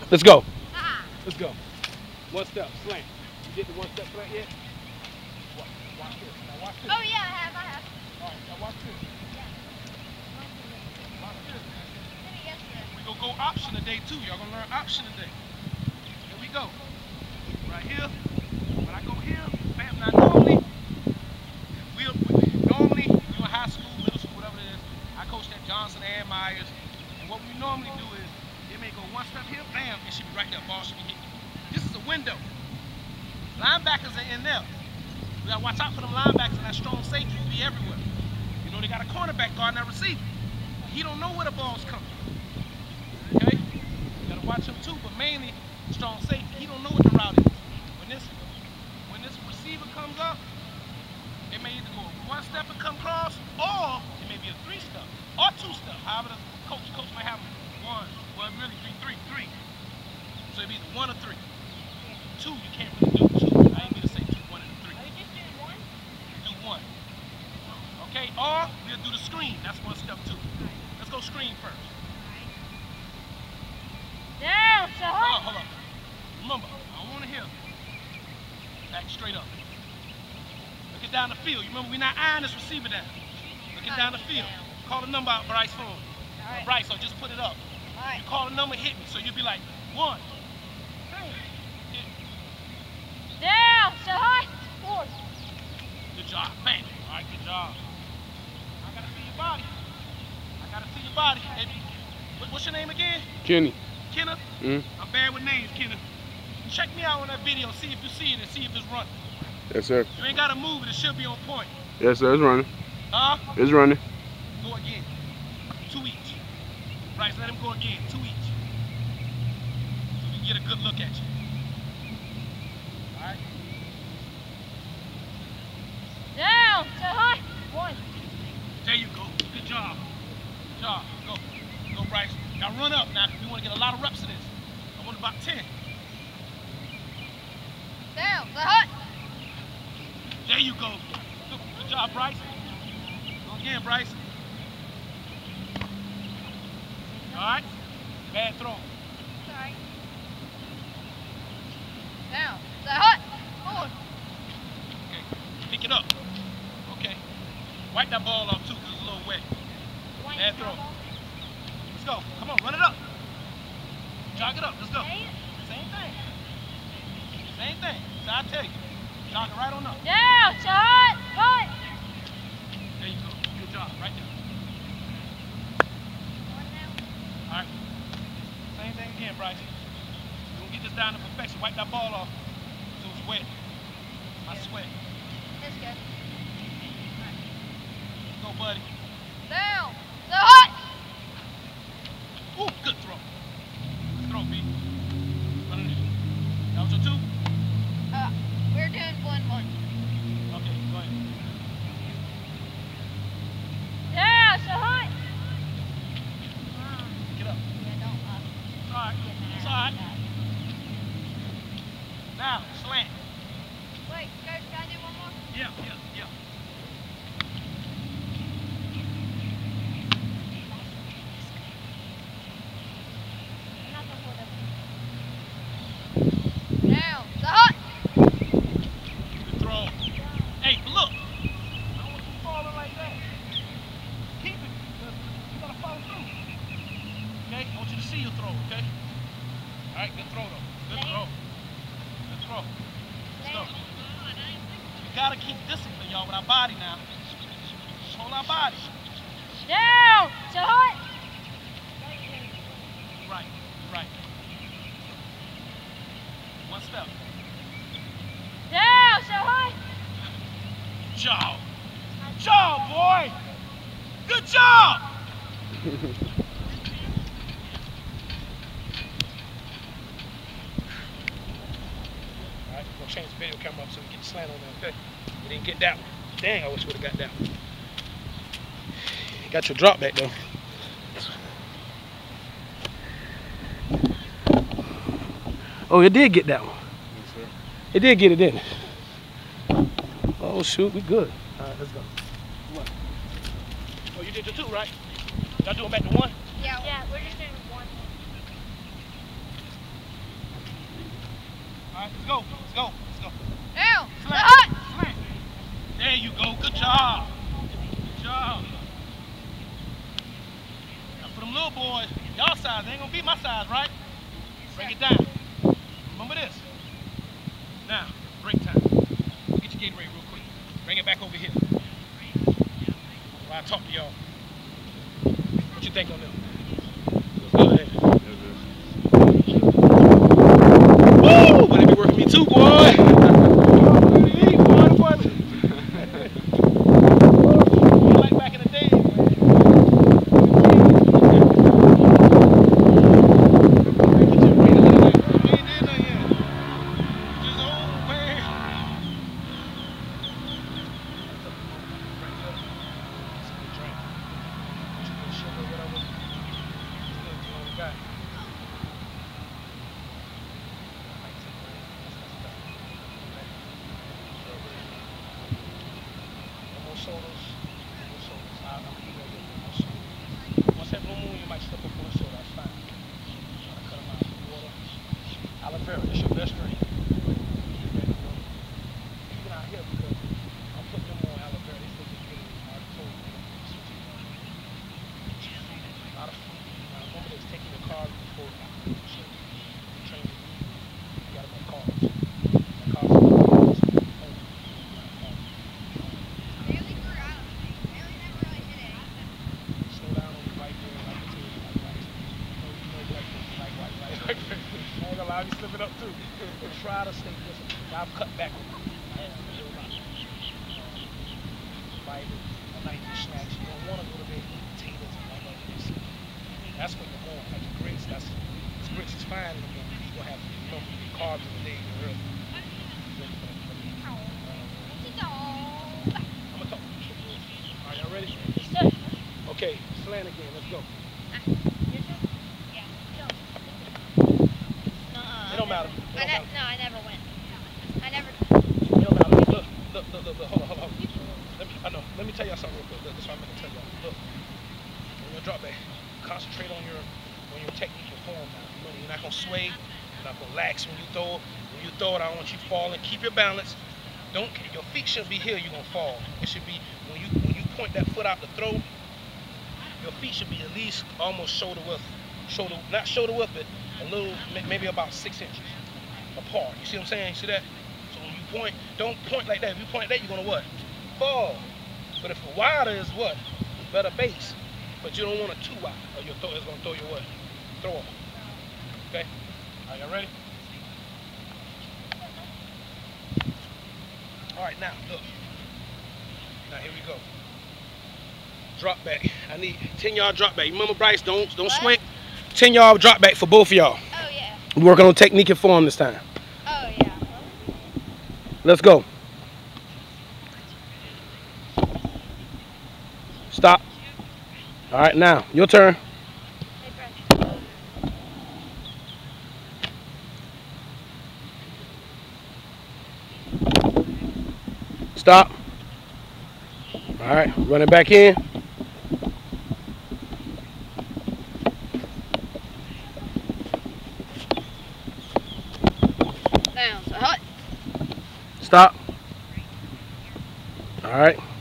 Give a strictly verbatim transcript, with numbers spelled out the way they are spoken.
Let's go. Let's go. One step, slant. You get the one step slant yet? Watch, watch this. Now watch this. Oh yeah, I have, I have. All right, now watch this. Yeah. Watch this. Yesterday. We gonna go option today too. Y'all gonna learn option today. Here we go. Right here. When I go here, bam. Now normally, we normally you in high school, middle school, whatever it is. I coached at Johnson and Myers, and what we normally do is they may go one step here, bam, it should be right there. Ball should be hitting. This is a window. Linebackers are in there. We gotta watch out for them linebackers and that strong safety will be everywhere. You know they got a cornerback guarding that receiver. He don't know where the ball's coming. Okay? You gotta watch him too, but mainly strong safety. He don't know what the route is. When this when this receiver comes up, it may either go one step and come across, or it may be a three step or two step. However the coach coach might have one, well really three, three, three. So it'd be either one or three. Two you can't really do. Two. I ain't gonna say two, one and three. Are we just doing one? Do one. Okay, or we'll do the screen. That's one step two. Let's go screen first. Down, so Hold on, hold on. Remember, I don't want to hear. Back straight up. Look it down the field. You remember we're not eyeing this receiver down. Look it down the field. Call the number out, Bryce phone. Alright. Bryce, so just put it up. Alright. You call the number, hit me. So you'll be like, one. Hit. Down, so high. Four. Good job. Bang. All right, good job. I gotta see your body. I gotta see your body. Hey, what, what's your name again? Kenny. Kenneth? Mm. I'm bad with names, Kenneth. Check me out on that video, see if you see it and see if it's running. Yes, sir. You ain't gotta move it, it should be on point. Yes, sir. It's running. Huh? It's running. Go again. Two each. Bryce, let him go again. Two each. So we can get a good look at you. Alright? Down, so high. One. There you go. Good job. Good job. Go. Go, Bryce. Now run up now, because we want to get a lot of reps of this. I want about ten. Down, so high. There you go. Good, good job, Bryce. Go again, Bryce. All right. Bad throw. Sorry. Down, so high. Four. Okay. Pick it up. Okay. Wipe that ball off too, because it's a little wet. Bad throw. Let's go. Come on, run it up. Jog it up. Let's go. Same thing. Same thing. So I tell you. Jog it right on up. Down, so high. High. There you go. Good job. Right there. All right. Same thing again, Bryce. We're going to get this down to perfection. Wipe that ball off so it's wet. My sweat. Let's go. Go, buddy. Down, so high. Ooh, good throw. Good throw, B. Underneath. That was your two? Uh, we're doing one, one. Okay, go ahead. Down, so high. Get up. Yeah, don't uh, It's all right. It's all right. Now, slant. Wait, Coach, can I do one more? Yeah, yeah, yeah. Not before the... Down, so high. Good throw. Hey, but look. I don't want you falling like that. Keep it. You gotta follow through. Okay? I want you to see your throw, okay? All right, good throw, though. Good throw. Good throw. Let's go. We gotta keep discipline, y'all, with our body now. Hold our body. Down, so high. Right, right. One step. Down, so high. Job. Job, boy. Good job. All right, we'll change the video camera up so we get the slant on there, okay? We didn't get that one. Dang, I wish we would have got that one. Got your drop back though. Oh, it did get that one. Yes, sir. It did get it, didn't it? Oh shoot, we good. All right, let's go. One. Oh, you did the two, right? Y'all doing back to one? Yeah, yeah, we're just doing one. right, let's go. Let's go. Let's go. Down. To Slant. hut. Slant. There you go. Good job. Good job. Now for them little boys, y'all size, they ain't gonna be my size, right? Bring it down. Remember this. Now, break time. Get your Gatorade real quick. Bring it back over here. While I talk to y'all. What you think on them? Go ahead. Woo! But they be working me too, boy. Like back in the day, once that blue moon, you might slip up on the soda. That's fine. Try to cut them out with water. Aloe vera, this your best drink. Even out here, because I'm putting them on aloe vera. They still get good. I told you. A lot of food. Now, remember this, taking your carbs before you train your food. You gotta make carbs. And carbs are carbs. Really grew out of me. Really never really did anything. Slow down on the right there, like the two, like right. No, no black people, like white, like like. I ain't gonna lie, I be slipping up too. Try to stay disciplined. I've cut back on it. I have a little lot. Fiber, a night for snacks. You don't want to go to bed with potatoes and like that. That's what you're going. Like the grits, that's this grits is fine in the morning. You're gonna have you know carbs in the day and early. I'm gonna talk to you. Are y'all ready? Okay, slant again. Let's go. It don't matter. It I don't ne matter. no, I never went. I never. It don't matter. Look, look, look, look, look. Hold on, hold on. Let me, I know. Let me tell y'all something real quick. Look, this is what I'm gonna tell y'all. Look, when you drop back, concentrate on your on your technique and form now. You're not gonna sway. You're not gonna lax when you throw. When you throw it, I don't want you falling. Keep your balance. Don't. Your feet shouldn't be here. You're gonna fall. It should be when you when you point that foot out to throw. Your feet should be at least almost shoulder width. Shoulder, not shoulder width, but a little, maybe about six inches apart. You see what I'm saying? You see that? So when you point, don't point like that. If you point like that, you're gonna what? Fall. But if a wider is what? Better base. But you don't want it too wide, or your throw is gonna throw your what? Throw off. Okay? Are y'all ready? All right, now look. Now here we go. Drop back. I need ten yard drop back. You remember Bryce? Don't don't What? sweat. ten yard drop back for both of y'all. Oh yeah. We're working on technique and form this time. Oh yeah. Let's go. Stop. All right, now your turn. Hey, Brent. Stop. All right, run it back in. Down. To hut. Stop. All right.